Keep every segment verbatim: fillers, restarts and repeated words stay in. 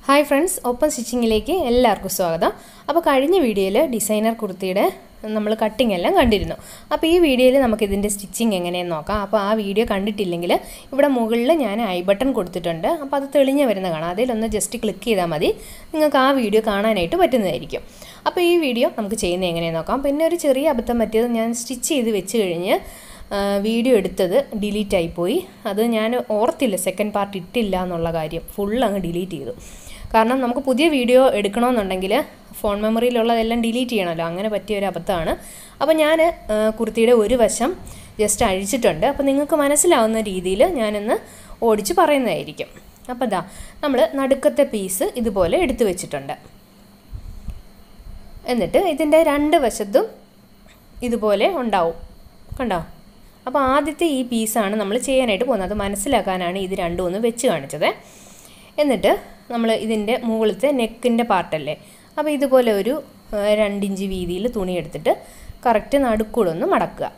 Hi friends, open stitching-ലേക്ക് എല്ലാവർക്കും സ്വാഗതം. അപ്പോൾ കഴിഞ്ഞ വീഡിയോയിൽ ഡിസൈനർ കുർത്തിയുടെ നമ്മൾ കട്ടിംഗ് എല്ലാം കണ്ടിരുന്നു. അപ്പോൾ ഈ വീഡിയോയിൽ നമുക്ക് ഇതിന്റെ സ്റ്റിച്ചിങ് എങ്ങനെയെന്ന് നോക്കാം. അപ്പോൾ ആ വീഡിയോ കണ്ടിട്ടില്ലെങ്കിൽ ഇവിടെ മുകളിൽ ഞാൻ ഐ ബട്ടൺ കൊടുത്തിട്ടുണ്ട്. അപ്പോൾ അത് തെളിഞ്ഞു വരുന്ന കാണാം. അതിൽ ഒന്ന് ജസ്റ്റ് ക്ലിക്ക് ചെയ്താൽ മതി. നിങ്ങൾക്ക് ആ വീഡിയോ കാണാനായിട്ട് പറ്റുന്നതായിരിക്കും. അപ്പോൾ ഈ വീഡിയോ നമുക്ക് ചെയ്യുന്നത് എങ്ങനെയെന്ന് നോക്കാം. പിന്നെ ഒരു ചെറിയ അബദ്ധം പറ്റിയത് ഞാൻ സ്റ്റിച്ച് ചെയ്ത് വെച്ച് കഴിഞ്ഞ് വീഡിയോ എടുത്തത് ഡിലീറ്റ് ആയി പോയി. അത് ഞാൻ ഓർത്തില്ല, സെക്കൻഡ് പാർട്ട് ഇട്ടില്ല എന്നുള്ള കാര്യം ഫുൾ അങ്ങ് ഡിലീറ്റ് ചെയ്തു. കാരണം നമുക്ക് പുതിയ വീഡിയോ എടുക്കണമെന്നുണ്ടെങ്കിൽ ഫോൺ മെമ്മറിയിലുള്ളതെല്ലാം ഡിലീറ്റ് ചെയ്യണമല്ലോ, അങ്ങനെ പറ്റിയ ഒരു അബദ്ധമാണ്. അപ്പോൾ ഞാൻ കുർത്തിയുടെ ഒരു വശം ജസ്റ്റ് അഴിച്ചിട്ടുണ്ട്. അപ്പോൾ നിങ്ങൾക്ക് മനസ്സിലാവുന്ന രീതിയിൽ ഞാനിന്ന് ഓടിച്ച് പറയുന്നതായിരിക്കും. അപ്പോൾ ദാ നമ്മൾ നടുക്കത്തെ പീസ് ഇതുപോലെ എടുത്തു വെച്ചിട്ടുണ്ട്. എന്നിട്ട് ഇതിൻ്റെ രണ്ട് വശത്തും ഇതുപോലെ ഉണ്ടാവും, കണ്ടോ? അപ്പോൾ ആദ്യത്തെ ഈ പീസാണ് നമ്മൾ ചെയ്യാനായിട്ട് പോകുന്നത്. അത് മനസ്സിലാക്കാനാണ് ഇത് രണ്ടും ഒന്ന് വെച്ച് കാണിച്ചത്. എന്നിട്ട് നമ്മൾ ഇതിൻ്റെ മുകളിലത്തെ നെക്കിൻ്റെ പാർട്ടല്ലേ, അപ്പോൾ ഇതുപോലെ ഒരു രണ്ടിഞ്ച് വീതിയിൽ തുണി എടുത്തിട്ട് കറക്റ്റ് നടുക്കൂടെ ഒന്ന് മടക്കുക.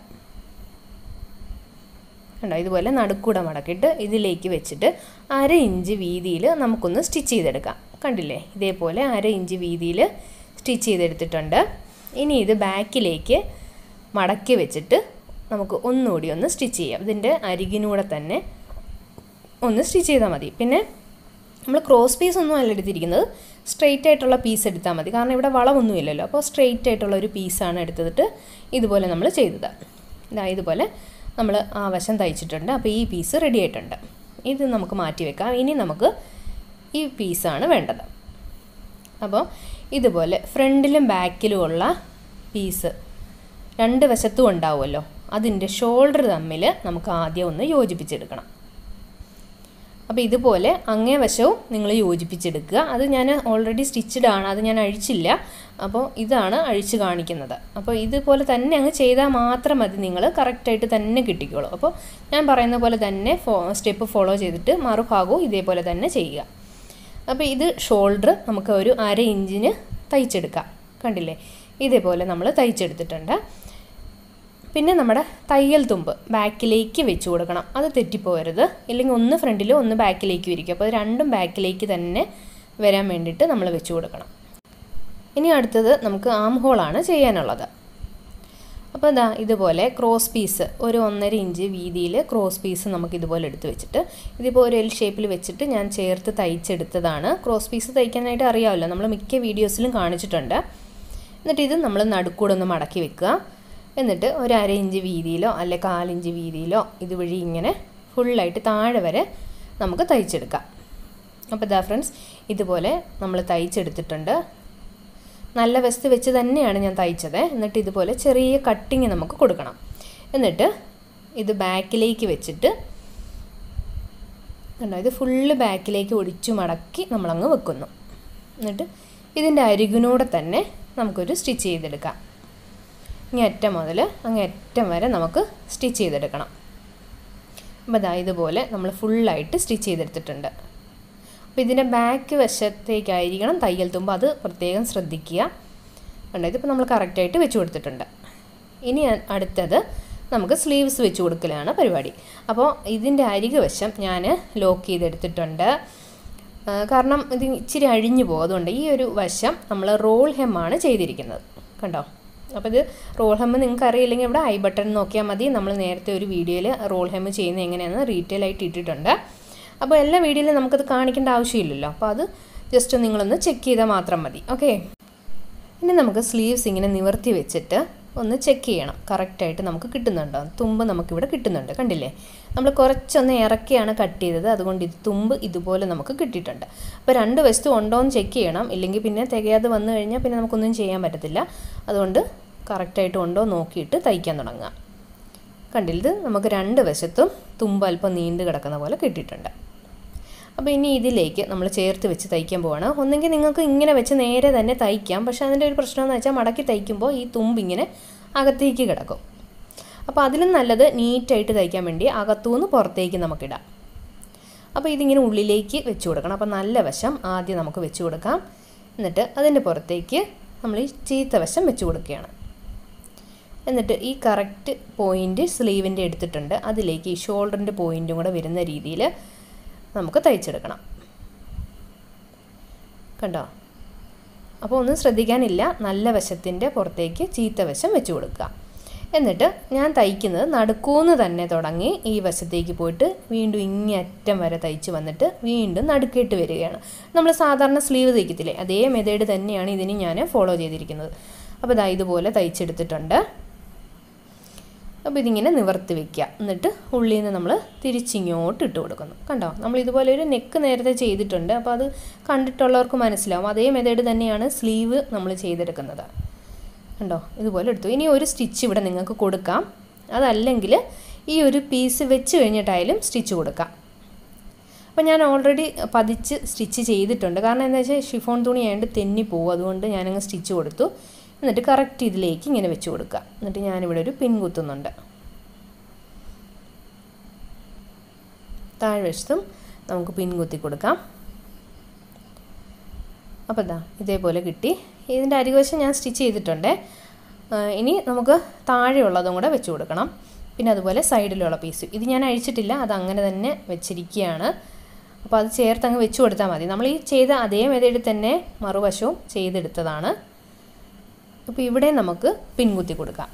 കണ്ടോ? ഇതുപോലെ നടുക്കൂടെ മടക്കിയിട്ട് ഇതിലേക്ക് വെച്ചിട്ട് അര ഇഞ്ച് വീതിയിൽ നമുക്കൊന്ന് സ്റ്റിച്ച് ചെയ്തെടുക്കാം. കണ്ടില്ലേ? ഇതേപോലെ അര ഇഞ്ച് വീതിയിൽ സ്റ്റിച്ച് ചെയ്തെടുത്തിട്ടുണ്ട്. ഇനി ഇത് ബാക്കിലേക്ക് മടക്കി വെച്ചിട്ട് നമുക്ക് ഒന്നുകൂടി ഒന്ന് സ്റ്റിച്ച് ചെയ്യാം. ഇതിൻ്റെ അരികിനൂടെ തന്നെ ഒന്ന് സ്റ്റിച്ച് ചെയ്താൽ മതി. പിന്നെ നമ്മൾ ക്രോസ് പീസ് ഒന്നും അല്ല എടുത്തിരിക്കുന്നത്, സ്ട്രെയിറ്റ് ആയിട്ടുള്ള പീസ് എടുത്താൽ മതി. കാരണം ഇവിടെ വളവൊന്നും ഇല്ലല്ലോ. അപ്പോൾ സ്ട്രെയിറ്റ് ആയിട്ടുള്ള ഒരു പീസാണ് എടുത്തിട്ട് ഇതുപോലെ നമ്മൾ ചെയ്തത്. ഇതാ ഇതുപോലെ നമ്മൾ ആ വശം തയ്ച്ചിട്ടുണ്ട്. അപ്പോൾ ഈ പീസ് റെഡി ആയിട്ടുണ്ട്. ഇത് നമുക്ക് മാറ്റി വെക്കാം. ഇനി നമുക്ക് ഈ പീസാണ് വേണ്ടത്. അപ്പോൾ ഇതുപോലെ ഫ്രണ്ടിലും ബാക്കിലും ഉള്ള പീസ് രണ്ട് വശത്തും ഉണ്ടാവുമല്ലോ, അതിൻ്റെ ഷോൾഡർ തമ്മിൽ നമുക്ക് ആദ്യം ഒന്ന് യോജിപ്പിച്ചെടുക്കണം. അപ്പോൾ ഇതുപോലെ അങ്ങേ വശവും നിങ്ങൾ യോജിപ്പിച്ചെടുക്കുക. അത് ഞാൻ ഓൾറെഡി സ്റ്റിച്ചഡ് ആണ്, അത് ഞാൻ അഴിച്ചില്ല. അപ്പോൾ ഇതാണ് അഴിച്ച് കാണിക്കുന്നത്. അപ്പോൾ ഇതുപോലെ തന്നെ അങ്ങ് ചെയ്താൽ മാത്രം മതി, നിങ്ങൾ കറക്റ്റായിട്ട് തന്നെ കിട്ടിക്കോളൂ. അപ്പോൾ ഞാൻ പറയുന്ന പോലെ തന്നെ ഫോ സ്റ്റെപ്പ് ഫോളോ ചെയ്തിട്ട് മറുഭാഗവും ഇതേപോലെ തന്നെ ചെയ്യുക. അപ്പോൾ ഇത് ഷോൾഡർ നമുക്ക് ഒരു അര ഇഞ്ചിന് തയ്ച്ചെടുക്കാം. കണ്ടില്ലേ? ഇതേപോലെ നമ്മൾ തയ്ച്ചെടുത്തിട്ടുണ്ട്. പിന്നെ നമ്മുടെ തയ്യൽ തുമ്പ് ബാക്കിലേക്ക് വെച്ച് കൊടുക്കണം. അത് തെറ്റിപ്പോകരുത്, ഇല്ലെങ്കിൽ ഒന്ന് ഫ്രണ്ടിലും ഒന്ന് ബാക്കിലേക്കും ഇരിക്കും. അപ്പോൾ രണ്ടും ബാക്കിലേക്ക് തന്നെ വരാൻ വേണ്ടിയിട്ട് നമ്മൾ വെച്ച് കൊടുക്കണം. ഇനി അടുത്തത് നമുക്ക് ആം ഹോളാണ് ചെയ്യാനുള്ളത്. അപ്പോൾ ഇതാ ഇതുപോലെ ക്രോസ് പീസ് ഒരു ഒന്നര ഇഞ്ച് വീതിയിൽ ക്രോസ് പീസ് നമുക്ക് ഇതുപോലെ എടുത്ത് വെച്ചിട്ട് ഇതിപ്പോൾ ഒരു എൽ ഷേപ്പിൽ വെച്ചിട്ട് ഞാൻ ചേർത്ത് തയ്ച്ചെടുത്തതാണ്. ക്രോസ് പീസ് തയ്ക്കാനായിട്ട് അറിയാമല്ലോ, നമ്മൾ മിക്ക വീഡിയോസിലും കാണിച്ചിട്ടുണ്ട്. എന്നിട്ട് ഇത് നമ്മൾ നടുക്കൂടെ ഒന്ന് മടക്കി വെക്കുക. എന്നിട്ട് ഒരു അര ഇഞ്ച് വീതിയിലോ അല്ലെ കാലിഞ്ച് വീതിയിലോ ഇതുവഴി ഇങ്ങനെ ഫുള്ളായിട്ട് താഴെ വരെ നമുക്ക് തയ്ച്ചെടുക്കാം. അപ്പോൾ ഇതാ ഫ്രണ്ട്സ്, ഇതുപോലെ നമ്മൾ തയ്ച്ചെടുത്തിട്ടുണ്ട്. നല്ല വശത്ത് വെച്ച് തന്നെയാണ് ഞാൻ തയ്ച്ചത്. എന്നിട്ട് ഇതുപോലെ ചെറിയ കട്ടിങ് നമുക്ക് കൊടുക്കണം. എന്നിട്ട് ഇത് ബാക്കിലേക്ക് വെച്ചിട്ട് കണ്ടോ, ഇത് ഫുള്ള് ബാക്കിലേക്ക് ഒടിച്ചു മടക്കി നമ്മളങ്ങ് വെക്കുന്നു. എന്നിട്ട് ഇതിൻ്റെ അരികിനൂടെ തന്നെ നമുക്കൊരു സ്റ്റിച്ച് ചെയ്തെടുക്കാം. ഇങ്ങേ അറ്റം മുതൽ അങ്ങേ അറ്റം വരെ നമുക്ക് സ്റ്റിച്ച് ചെയ്തെടുക്കണം. അപ്പോൾ ഇതാ ഇതുപോലെ നമ്മൾ ഫുള്ളായിട്ട് സ്റ്റിച്ച് ചെയ്തെടുത്തിട്ടുണ്ട്. അപ്പോൾ ഇതിൻ്റെ ബാക്ക് വശത്തേക്കായിരിക്കണം തയ്യൽ തുമ്പ്, അത് പ്രത്യേകം ശ്രദ്ധിക്കുക. കണ്ടോ? ഇതിപ്പോൾ നമ്മൾ കറക്റ്റായിട്ട് വെച്ച് കൊടുത്തിട്ടുണ്ട്. ഇനി അടുത്തത് നമുക്ക് സ്ലീവ്സ് വെച്ച് കൊടുക്കലാണ് പരിപാടി. അപ്പോൾ ഇതിൻ്റെ അരികു വശം ഞാൻ ലോക്ക് ചെയ്തെടുത്തിട്ടുണ്ട്. കാരണം ഇത് ഇച്ചിരി അഴിഞ്ഞു പോകും. അതുകൊണ്ട് ഈ ഒരു വശം നമ്മൾ റോൾ ഹെമ്മാണ് ചെയ്തിരിക്കുന്നത്. കണ്ടോ? അപ്പോൾ ഇത് റോൾ ഹെമ്മ് നിങ്ങൾക്ക് അറിയില്ലെങ്കിൽ ഇവിടെ ഐ ബട്ടൺ നോക്കിയാൽ മതി. നമ്മൾ നേരത്തെ ഒരു വീഡിയോയിൽ റോൾ ഹെമ്മ് ചെയ്യുന്നത് എങ്ങനെയാണെന്ന് ഡീറ്റെയിൽ ആയിട്ട് ഇട്ടിട്ടുണ്ട്. അപ്പോൾ എല്ലാ വീഡിയോയിലും നമുക്കത് കാണിക്കേണ്ട ആവശ്യമില്ലല്ലോ. അപ്പോൾ അത് ജസ്റ്റ് നിങ്ങളൊന്ന് ചെക്ക് ചെയ്താൽ മാത്രം മതി. ഓക്കെ, ഇനി നമുക്ക് സ്ലീവ്സ് ഇങ്ങനെ നിവർത്തി വെച്ചിട്ട് ഒന്ന് ചെക്ക് ചെയ്യണം കറക്റ്റായിട്ട് നമുക്ക് കിട്ടുന്നുണ്ടോ. തുമ്പ് നമുക്കിവിടെ കിട്ടുന്നുണ്ട്, കണ്ടില്ലേ? നമ്മൾ കുറച്ചൊന്ന് ഇറക്കിയാണ് കട്ട് ചെയ്തത്, അതുകൊണ്ട് ഇത് തുമ്പ് ഇതുപോലെ നമുക്ക് കിട്ടിയിട്ടുണ്ട്. അപ്പോൾ രണ്ട് വശത്തും ഉണ്ടോ എന്ന് ചെക്ക് ചെയ്യണം, ഇല്ലെങ്കിൽ പിന്നെ തികയാതെ വന്നു കഴിഞ്ഞാൽ പിന്നെ നമുക്കൊന്നും ചെയ്യാൻ പറ്റത്തില്ല. അതുകൊണ്ട് കറക്റ്റായിട്ട് ഉണ്ടോ നോക്കിയിട്ട് തയ്ക്കാൻ തുടങ്ങുക. കണ്ടില്ല? ഇത് നമുക്ക് രണ്ട് വശത്തും തുമ്പ് അല്പം നീണ്ട് കിടക്കുന്ന പോലെ കിട്ടിയിട്ടുണ്ട്. അപ്പോൾ ഇനി ഇതിലേക്ക് നമ്മൾ ചേർത്ത് വെച്ച് തയ്ക്കാൻ പോവാണ്. ഒന്നെങ്കിൽ നിങ്ങൾക്ക് ഇങ്ങനെ വെച്ച് നേരെ തന്നെ തയ്ക്കാം, പക്ഷേ അതിൻ്റെ ഒരു പ്രശ്നം എന്ന് വെച്ചാൽ മടക്കി തയ്ക്കുമ്പോൾ ഈ തുമ്പ് ഇങ്ങനെ അകത്തേക്ക് കിടക്കും. അപ്പോൾ അതിലും നല്ലത് നീറ്റായിട്ട് തയ്ക്കാൻ വേണ്ടി അകത്തുനിന്ന് പുറത്തേക്ക് നമുക്കിടാം. അപ്പോൾ ഇതിങ്ങനെ ഉള്ളിലേക്ക് വെച്ച് കൊടുക്കണം. അപ്പോൾ നല്ല വശം ആദ്യം നമുക്ക് വെച്ച് കൊടുക്കാം. എന്നിട്ട് അതിൻ്റെ പുറത്തേക്ക് നമ്മൾ ഈ ചീത്ത വശം വെച്ച് കൊടുക്കുകയാണ്. എന്നിട്ട് ഈ കറക്റ്റ് പോയിൻ്റ് സ്ലീവിൻ്റെ എടുത്തിട്ടുണ്ട്, അതിലേക്ക് ഈ ഷോൾഡറിൻ്റെ പോയിൻറ്റും കൂടെ വരുന്ന രീതിയിൽ നമുക്ക് തയ്ച്ചെടുക്കണം. കണ്ടോ? അപ്പോൾ ഒന്നും ശ്രദ്ധിക്കാനില്ല, നല്ല വശത്തിൻ്റെ പുറത്തേക്ക് ചീത്ത വശം വെച്ച് കൊടുക്കുക. എന്നിട്ട് ഞാൻ തയ്ക്കുന്നത് നടുക്കൂന്ന് തന്നെ തുടങ്ങി ഈ വശത്തേക്ക് പോയിട്ട് വീണ്ടും ഇങ്ങേ അറ്റം വരെ തയ്ച്ച് വന്നിട്ട് വീണ്ടും നടുക്കേട്ട് വരികയാണ്. നമ്മൾ സാധാരണ സ്ലീവ് തയ്ക്കത്തില്ലേ, അതേ മെത്തേഡ് തന്നെയാണ് ഇതിന് ഞാൻ ഫോളോ ചെയ്തിരിക്കുന്നത്. അപ്പോൾ ഇതാ ഇതുപോലെ തയ്ച്ചെടുത്തിട്ടുണ്ട്. അപ്പോൾ ഇതിങ്ങനെ നിവർത്തി വയ്ക്കുക. എന്നിട്ട് ഉള്ളിൽ നിന്ന് നമ്മൾ തിരിച്ചിങ്ങോട്ട് ഇട്ട് കൊടുക്കുന്നു. കണ്ടോ? നമ്മൾ ഇതുപോലെ ഒരു നെക്ക് നേരത്തെ ചെയ്തിട്ടുണ്ട്. അപ്പോൾ അത് കണ്ടിട്ടുള്ളവർക്ക് മനസ്സിലാവും. അതേ മെത്തേഡ് തന്നെയാണ് സ്ലീവ് നമ്മൾ ചെയ്തെടുക്കുന്നത്. കണ്ടോ? ഇതുപോലെ എടുത്തു. ഇനി ഒരു സ്റ്റിച്ച് ഇവിടെ നിങ്ങൾക്ക് കൊടുക്കാം, അതല്ലെങ്കിൽ ഈ ഒരു പീസ് വെച്ച് കഴിഞ്ഞിട്ടായാലും സ്റ്റിച്ച് കൊടുക്കാം. അപ്പോൾ ഞാൻ ഓൾറെഡി പതിച്ച് സ്റ്റിച്ച് ചെയ്തിട്ടുണ്ട്. കാരണം എന്താ വെച്ചാൽ ഷിഫോൺ തുണി ആയതുകൊണ്ട് തെന്നി പോകും. അതുകൊണ്ട് ഞാനങ്ങ് സ്റ്റിച്ച് കൊടുത്തു. എന്നിട്ട് കറക്റ്റ് ഇതിലേക്ക് ഇങ്ങനെ വെച്ച് കൊടുക്കുക. എന്നിട്ട് ഞാനിവിടെ ഒരു പിൻ കുത്തുന്നുണ്ട്. താഴ്വശത്തും നമുക്ക് പിൻ കുത്തി കൊടുക്കാം. അപ്പോൾ ഇതാ ഇതേപോലെ കിട്ടി. ഇതിൻ്റെ അരികുവശം ഞാൻ സ്റ്റിച്ച് ചെയ്തിട്ടുണ്ട്. ഇനി നമുക്ക് താഴെയുള്ളതും കൂടെ വെച്ച് കൊടുക്കണം. പിന്നെ അതുപോലെ സൈഡിലുള്ള പീസ് ഇത് ഞാൻ അഴിച്ചിട്ടില്ല, അത് അങ്ങനെ തന്നെ വെച്ചിരിക്കുകയാണ്. അപ്പോൾ അത് ചേർത്തങ്ങ് വെച്ച് കൊടുത്താൽ മതി. നമ്മൾ ഈ ചെയ്ത അതേ മെത്തേഡിൽ തന്നെ മറുവശവും ചെയ്തെടുത്തതാണ്. അപ്പോൾ ഇവിടെ നമുക്ക് പിൻ കുത്തി കൊടുക്കാം.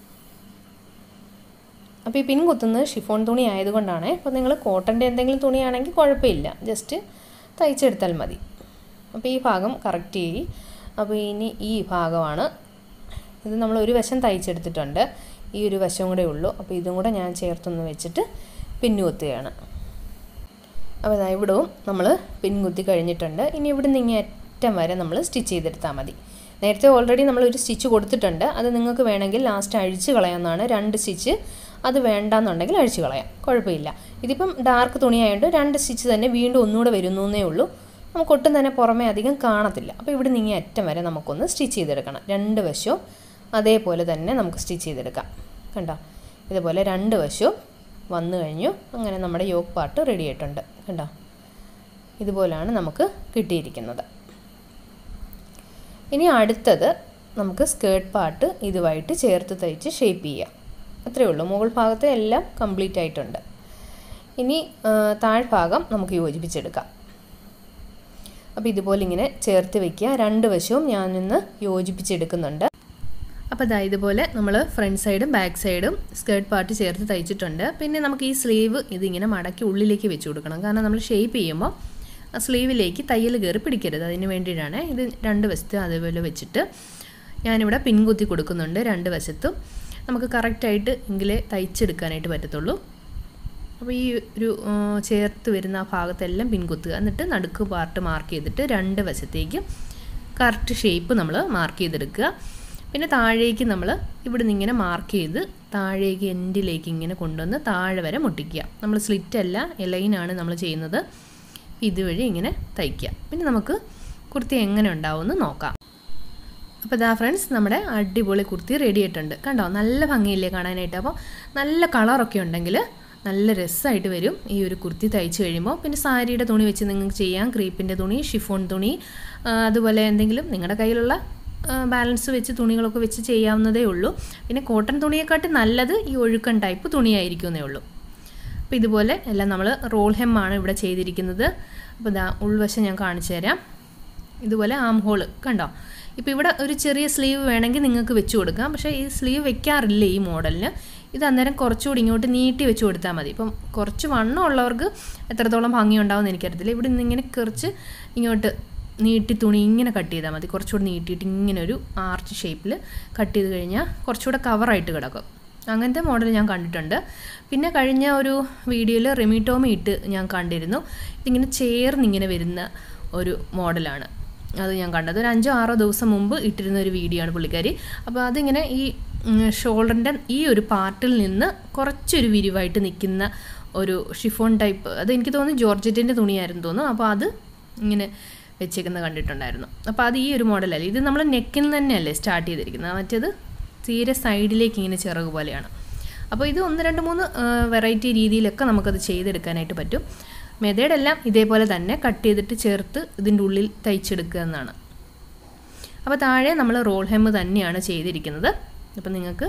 അപ്പോൾ ഈ പിൻ കുത്തുന്നത് ഷിഫോൺ തുണി ആയതുകൊണ്ടാണ്. അപ്പോൾ നിങ്ങൾ കോട്ടൻ്റെ എന്തെങ്കിലും തുണിയാണെങ്കിൽ കുഴപ്പമില്ല, ജസ്റ്റ് തയ്ച്ചെടുത്താൽ മതി. അപ്പോൾ ഈ ഭാഗം കറക്റ്റ് ചെയ്യും. അപ്പോൾ ഇനി ഈ ഭാഗമാണ്, ഇത് നമ്മൾ ഒരു വശം തയ്ച്ചെടുത്തിട്ടുണ്ട്, ഈ ഒരു വശം കൂടെ ഉള്ളൂ. അപ്പോൾ ഇതും കൂടെ ഞാൻ ചേർത്തൊന്ന് വെച്ചിട്ട് പിന്നു കുത്തുകയാണ്. അപ്പോൾ ഇതാ ഇവിടവും നമ്മൾ പിൻ കുത്തി കഴിഞ്ഞിട്ടുണ്ട്. ഇനി ഇവിടെ നിന്ന് ഇങ്ങനെ അറ്റം വരെ നമ്മൾ സ്റ്റിച്ച് ചെയ്തെടുത്താൽ മതി. നേരത്തെ ഓൾറെഡി നമ്മൾ ഒരു സ്റ്റിച്ച് കൊടുത്തിട്ടുണ്ട്, അത് നിങ്ങൾക്ക് വേണമെങ്കിൽ ലാസ്റ്റ് അഴിച്ച് കളയാവുന്നതാണ്. രണ്ട് സ്റ്റിച്ച് അത് വേണ്ടാന്നുണ്ടെങ്കിൽ അഴിച്ച് കളയാം, കുഴപ്പമില്ല. ഇതിപ്പം ഡാർക്ക് തുണിയായതുകൊണ്ട് രണ്ട് സ്റ്റിച്ച് തന്നെ വീണ്ടും ഒന്നുകൂടെ വരുന്നേ ഉള്ളൂ. നമുക്ക് ഒട്ടും തന്നെ പുറമേ അധികം കാണത്തില്ല. അപ്പോൾ ഇവിടെ നിന്ന് അറ്റം വരെ നമുക്കൊന്ന് സ്റ്റിച്ച് ചെയ്തെടുക്കണം. രണ്ട് വശവും അതേപോലെ തന്നെ നമുക്ക് സ്റ്റിച്ച് ചെയ്തെടുക്കാം. കണ്ടോ? ഇതുപോലെ രണ്ട് വശവും വന്നു കഴിഞ്ഞു. അങ്ങനെ നമ്മുടെ യോക്ക് പാർട്ട് റെഡി ആയിട്ടുണ്ട്. കണ്ടോ? ഇതുപോലെയാണ് നമുക്ക് കിട്ടിയിരിക്കുന്നത്. ഇനി അടുത്തത് നമുക്ക് സ്കേർട്ട് പാർട്ട് ഇതുമായിട്ട് ചേർത്ത് തയ്ച്ച് ഷേപ്പ് ചെയ്യാം. അത്രയേ ഉള്ളൂ. മുകൾ ഭാഗത്ത് എല്ലാം കംപ്ലീറ്റ് ആയിട്ടുണ്ട്. ഇനി താഴ്ഭാഗം നമുക്ക് യോജിപ്പിച്ചെടുക്കാം. അപ്പോൾ ഇതുപോലെ ഇങ്ങനെ ചേർത്ത് വയ്ക്കുക. രണ്ട് വശവും ഞാനിന്ന് യോജിപ്പിച്ചെടുക്കുന്നുണ്ട്. അപ്പോൾ ഇതാ ഇതുപോലെ നമ്മൾ ഫ്രണ്ട് സൈഡും ബാക്ക് സൈഡും സ്കേർട്ട് പാർട്ട് ചേർത്ത് തയ്ച്ചിട്ടുണ്ട്. പിന്നെ നമുക്ക് ഈ സ്ലീവ് ഇതിങ്ങനെ മടക്കി ഉള്ളിലേക്ക് വെച്ച് കൊടുക്കണം. കാരണം നമ്മൾ ഷേപ്പ് ചെയ്യുമ്പോൾ ആ സ്ലീവിലേക്ക് തയ്യൽ കയറി പിടിക്കരുത്, അതിന് വേണ്ടിയിട്ടാണ്. ഇത് രണ്ട് വശത്ത് അതേപോലെ വെച്ചിട്ട് ഞാനിവിടെ പിൻകുത്തി കൊടുക്കുന്നുണ്ട്. രണ്ട് വശത്തും നമുക്ക് കറക്റ്റായിട്ട് എങ്കിലേ തയ്ച്ചെടുക്കാനായിട്ട് പറ്റത്തുള്ളൂ. അപ്പോൾ ഈ ഒരു ചേർത്ത് വരുന്ന ആ ഭാഗത്തെല്ലാം പിൻകുത്തുക. എന്നിട്ട് നടുക്ക് പാർട്ട് മാർക്ക് ചെയ്തിട്ട് രണ്ട് വശത്തേക്ക് കറക്റ്റ് ഷേപ്പ് നമ്മൾ മാർക്ക് ചെയ്തെടുക്കുക. പിന്നെ താഴേക്ക് നമ്മൾ ഇവിടെ നിന്ന് ഇങ്ങനെ മാർക്ക് ചെയ്ത് താഴേക്ക് എൻഡിലേക്ക് ഇങ്ങനെ കൊണ്ടുവന്ന് താഴെ വരെ മുട്ടിക്കുക. നമ്മൾ സ്ലിറ്റ് അല്ല, എലൈനാണ് നമ്മൾ ചെയ്യുന്നത്. ഇതുവഴി ഇങ്ങനെ തയ്ക്കുക. പിന്നെ നമുക്ക് കുർത്തി എങ്ങനെ ഉണ്ടാവുമെന്ന് നോക്കാം. അപ്പോൾ ഇതാ ഫ്രണ്ട്സ്, നമ്മുടെ അടിപൊളി കുർത്തി റെഡി ആയിട്ടുണ്ട്. കണ്ടോ? നല്ല ഭംഗിയില്ലേ കാണാനായിട്ട്? അപ്പോൾ നല്ല കളറൊക്കെ ഉണ്ടെങ്കിൽ നല്ല രസമായിട്ട് വരും ഈ ഒരു കുർത്തി തയ്ച്ച് കഴിയുമ്പോൾ. പിന്നെ സാരിയുടെ തുണി വെച്ച് നിങ്ങൾക്ക് ചെയ്യാം, ക്രീപ്പിൻ്റെ തുണി, ഷിഫോൺ തുണി, അതുപോലെ എന്തെങ്കിലും നിങ്ങളുടെ കയ്യിലുള്ള ബാലൻസ് വെച്ച് തുണികളൊക്കെ വെച്ച് ചെയ്യാവുന്നതേ ഉള്ളൂ. പിന്നെ കോട്ടൺ തുണിയെക്കാട്ടി നല്ലത് ഈ ഒഴുക്കൻ ടൈപ്പ് തുണിയായിരിക്കുമെന്നേ ഉള്ളൂ. അപ്പോൾ ഇതുപോലെ എല്ലാം നമ്മൾ റോൾ ഹെമ്മാണ് ഇവിടെ ചെയ്തിരിക്കുന്നത്. അപ്പോൾ ഇതാ ഉൾവശം ഞാൻ കാണിച്ചു തരാം. ഇതുപോലെ ആം ഹോള് കണ്ടോ? ഇപ്പോൾ ഇവിടെ ഒരു ചെറിയ സ്ലീവ് വേണമെങ്കിൽ നിങ്ങൾക്ക് വെച്ച് കൊടുക്കാം. പക്ഷേ ഈ സ്ലീവ് വെക്കാറില്ല ഈ മോഡലിന്. ഇത് അന്നേരം കുറച്ചുകൂടി ഇങ്ങോട്ട് നീട്ടി വെച്ച് കൊടുത്താൽ മതി. ഇപ്പം കുറച്ച് വണ്ണം ഉള്ളവർക്ക് എത്രത്തോളം ഭംഗി ഉണ്ടാവുമെന്ന് എനിക്കറിയത്തില്ല. ഇവിടെ നിന്ന് ഇങ്ങനെ കുറച്ച് ഇങ്ങോട്ട് നീട്ടി തുണി ഇങ്ങനെ കട്ട് ചെയ്താൽ മതി. കുറച്ചുകൂടി നീട്ടിയിട്ട് ഇങ്ങനെ ഒരു ആർച്ച് ഷേപ്പിൽ കട്ട് ചെയ്ത് കഴിഞ്ഞാൽ കുറച്ചുകൂടെ കവറായിട്ട് കിടക്കും. അങ്ങനത്തെ മോഡൽ ഞാൻ കണ്ടിട്ടുണ്ട്. പിന്നെ കഴിഞ്ഞ ഒരു വീഡിയോയിൽ റെമിറ്റോമി ഇട്ട് ഞാൻ കണ്ടിരുന്നു. ഇതിങ്ങനെ ചേർന്നിങ്ങനെ വരുന്ന ഒരു മോഡലാണ് അത് ഞാൻ കണ്ടത്. ഒരു അഞ്ചോ ആറോ ദിവസം മുമ്പ് ഇട്ടിരുന്ന ഒരു വീഡിയോ ആണ് പുള്ളിക്കാരി. അപ്പോൾ അതിങ്ങനെ ഈ ഷോൾഡറിൻ്റെ ഈ ഒരു പാർട്ടിൽ നിന്ന് കുറച്ചൊരു വിരിവായിട്ട് നിൽക്കുന്ന ഒരു ഷിഫോൺ ടൈപ്പ്, അത് എനിക്ക് തോന്നുന്നു ജോർജറ്റിൻ്റെ തുണിയായിരുന്നു തോന്നുന്നു. അപ്പോൾ അത് ഇങ്ങനെ വെച്ചേക്കുന്നത് കണ്ടിട്ടുണ്ടായിരുന്നു. അപ്പോൾ അത് ഈ ഒരു മോഡലല്ല, ഇത് നമ്മൾ നെക്കിൽ തന്നെയല്ലേ സ്റ്റാർട്ട് ചെയ്തിരിക്കുന്നത്. മറ്റേത് തീരെ സൈഡിലേക്ക് ഇങ്ങനെ ചിറക് പോലെയാണ്. അപ്പോൾ ഇത് ഒന്ന് രണ്ട് മൂന്ന് വെറൈറ്റി രീതിയിലൊക്കെ നമുക്കത് ചെയ്തെടുക്കാനായിട്ട് പറ്റും. മെത്തേഡെല്ലാം ഇതേപോലെ തന്നെ കട്ട് ചെയ്തിട്ട് ചേർത്ത് ഇതിൻ്റെ ഉള്ളിൽ തയ്ച്ചെടുക്കുക എന്നാണ്. അപ്പോൾ താഴെ നമ്മൾ റോൾ ഹെമ്മ് തന്നെയാണ് ചെയ്തിരിക്കുന്നത്. അപ്പോൾ നിങ്ങൾക്ക്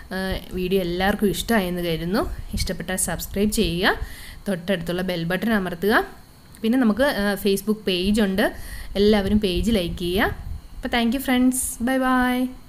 വീഡിയോ എല്ലാവർക്കും ഇഷ്ടമായെന്ന് കരുതുന്നു. ഇഷ്ടപ്പെട്ടാൽ സബ്സ്ക്രൈബ് ചെയ്യുക, തൊട്ടടുത്തുള്ള ബെൽ ബട്ടൺ അമർത്തുക. പിന്നെ നമുക്ക് ഫേസ്ബുക്ക് പേജുണ്ട്, എല്ലാവരും പേജ് ലൈക്ക് ചെയ്യുക. അപ്പോൾ thank you friends, bye by.